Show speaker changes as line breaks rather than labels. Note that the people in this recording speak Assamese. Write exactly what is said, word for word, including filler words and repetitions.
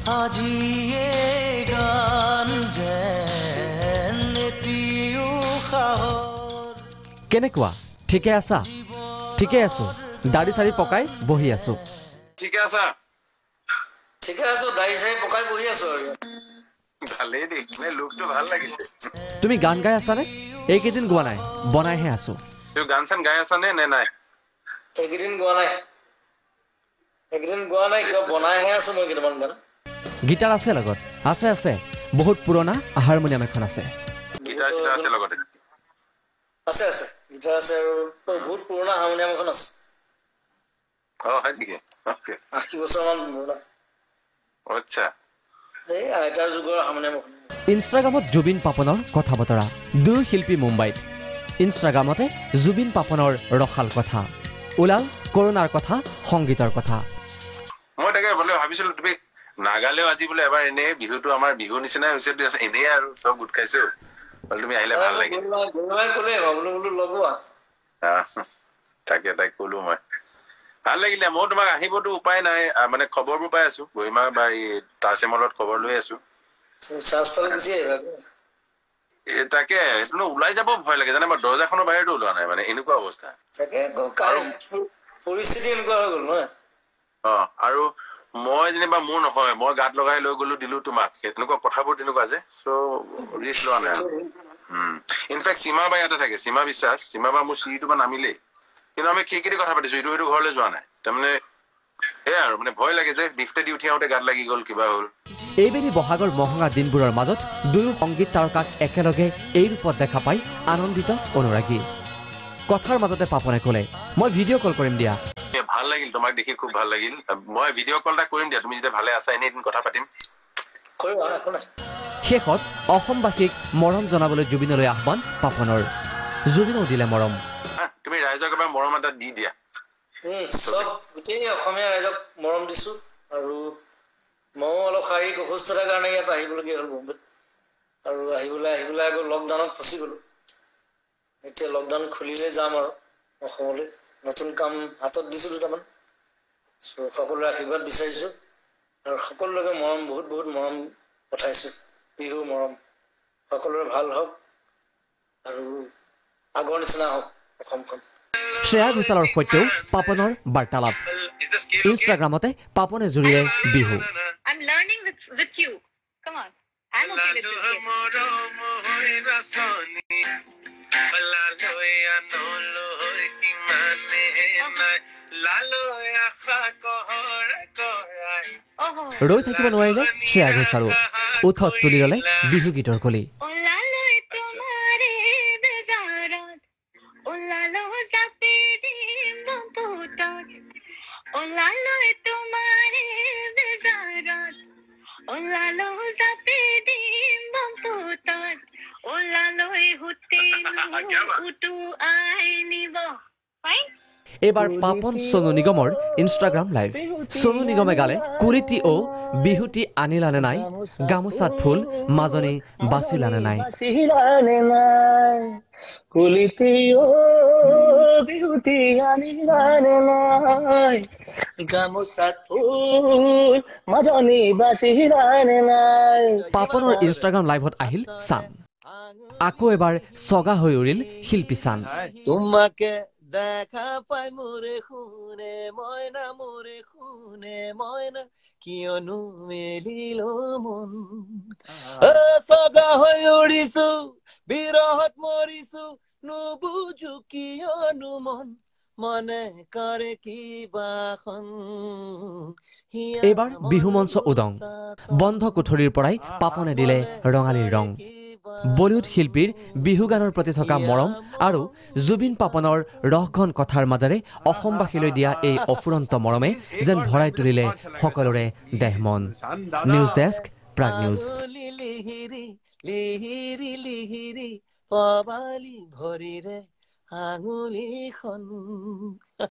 আজি এই গান যেন এটিও সাহৰ
কেনেকুৱা ঠিকে আছা ঠিকে আছো দাড়ি সাৰি পকাই বহি আছো
ঠিকে আছা
ঠিকে আছো দাড়ি সাৰি পকাই বহি আছো আৰু
ভালেই দেই মানে লুকটো ভাল লাগিছে
তুমি গান গাই আছা নে এইকেইদিন গোৱা নাই বনাইহে আছো
তুমি গান চান গাই আছা নে নে নাই
এইকেইদিন গোৱা নাই এইকেইদিন গোৱা নাই কিবা বনাইহে আছো মই কেইটামান গান
গিটাৰ আছে লগত আছে আছে বহুত পুৰণা হাৰমনিয়াম এখন আছে
গিটাৰ চিটাৰ আছে লগতে
আছে আছে গিটাৰ আছে আৰু বহুত পুৰণা হাৰমনিয়াম এখন আছে
অ হয় নেকি ওকে
আশী বছৰমান পুৰণা
আচ্ছা
এই আইতাৰ যুগৰ হাৰমনিয়াম এখন
ইনষ্টাগ্ৰামত জুবিন পাপনৰ কথা বতৰা দুই শিল্পী মুম্বাইত ইনষ্টাগ্ৰামতে জুবিন পাপনৰ ৰসাল কথা ওলাল কৰোনাৰ কথা সংগীতৰ কথা
মই তাকে বোলে ভাবিছিলো তুমি নাগালেও আজি বোলে এবাৰ এনে বিহুটো আমাৰ বিহু নিচিনাই হৈছে এনে আৰু চব গোট খাইছো বোলে তুমি আহিলে ভাল লাগিল
গুৰুৱাই ক'লে বোলো বোলো লগোৱা
তাকে তাই ক'লো মই ভাল লাগিলে মই তোমাক আহিবতো উপায় নাই মানে খবৰবোৰ পাই আছো গহিমা বা এই তাচিমলত খবৰ লৈ আছো তাকে এইটো ওলাই যাব ভয় লাগে জানে মই দৰ্জাখনৰ বাহিৰতো ওলোৱা নাই মানে এনেকুৱা অৱস্থা
পৰিস্থিতি এনেকুৱা হৈ গ'ল নহয়
অ আৰু মই যেনিবা মোৰ নহয় মই গাত লগাই লৈ গলো দিলো তোমাক এনেকুৱা কথাবোৰ তেনেকুৱা যে চ' ৰিস্ক লোৱা নাই ইনফেক্ট সীমা বা ইয়াতে থাকে সীমা বিশ্বাস সীমা বা মোৰ চিৰিটো বা নামিলেই কিন্তু আমি খিৰিকিতে কথা পাতিছো ইটো সিটো ঘৰলৈ যোৱা নাই তাৰমানে সেয়া আৰু মানে ভয় লাগে যে লিফ্টে দি উঠি আহোঁতে গাত লাগি গ'ল কিবা হ'ল
এইবেলি বহাগৰ মহঙা দিনবোৰৰ মাজত দুয়ো সংগীত তাৰকাক একেলগে এই ৰূপত দেখা পাই আনন্দিত অনুৰাগী কথাৰ মাজতে পাপনে ক'লে মই ভিডিঅ' কল কৰিম দিয়া
ভাল লাগিল তোমাক দেখি খুব ভাল লাগিল মই ভিডিঅ' কল এটা কৰিম দিয়া তুমি যেতিয়া ভালে আছা এনে এদিন কথা পাতিম
শেষত অসমবাসীক মৰম জনাবলৈ জুবিনলৈ আহ্বান পাপনৰ জুবিনেও দিলে মৰম
তুমি ৰাইজক এবাৰ মৰম এটা দি দিয়া
চব গোটেই অসমীয়া ৰাইজক মৰম দিছো আৰু ময়ো অলপ শাৰীৰিক অসুস্থতাৰ কাৰণে ইয়াত আহিবলগীয়া হ'ল বম্বেত আৰু আহিবলৈ আহিবলৈ আকৌ লকডাউনত ফচি গ'লো এতিয়া লকডাউন খুলিলে যাম আৰু অসমলৈ নতুন কাম হাতত দিছো দুটামান চ' সকলোৰে আশীৰ্বাদ বিচাৰিছো আৰু সকলোকে মৰম বহুত বহুত মৰম পঠাইছো বিহু মৰম সকলোৰে ভাল হওক আৰু আগৰ নিচিনা হওক অসমখন
শ্ৰেয়া ঘোষালৰ সৈতেও পাপনৰ বাৰ্তালাপ ইনষ্টাগ্ৰামতে পাপনে জুৰিলে Bihu
I'm learning with with you. Come on. I'm okay with this.
ৰৈ থাকিব নোৱাৰিলে শ্ৰেয়া ঘোষালো উঠত তুলি ল'লে বিহু গীতৰ কলি এইবাৰ পাপন সোনু নিগমৰ ইনষ্টাগ্ৰাম লাইভ সোনু নিগমে গালে কুলিটি অ বিহুটি আনিলানে নাই গামোচাত ফুল মাজনী বাচিলানে নাই
কুলিটি অ বিহুটি আনিলানে নাই গামোচাত ফুল মাজনী বাচিলানে নাই
পাপনৰ ইনষ্টাগ্ৰাম লাইভত আহিল চান আকৌ এবাৰ চগা হৈ উৰিল শিল্পী চান
তোমাকে দেখা পাই মোৰে শুনে মইনা মোৰে শুনে মইনা কিয়নো মেলিল মন চগা হৈ উৰিছো বিৰহত মৰিছো নুবুজো কিয়নো মন মনে কৰে কিবাখন
এইবাৰ বিহু মঞ্চ উদং বন্ধ কোঠৰীৰ পৰাই পাপনে দিলে ৰঙালীৰ ৰং বলিউড শিল্পীৰ বিহু গানৰ প্ৰতি থকা মৰম আৰু জুবিন পাপনৰ ৰসঘন কথাৰ মাজেৰে অসমবাসীলৈ দিয়া এই অফুৰন্ত মৰমে যেন ভৰাই তুলিলে সকলোৰে দেহ মন নিউজ ডেস্ক প্ৰাগ নিউজ
লিহিৰি লিহিৰি পবালি ভৰিৰে আঙুলিখন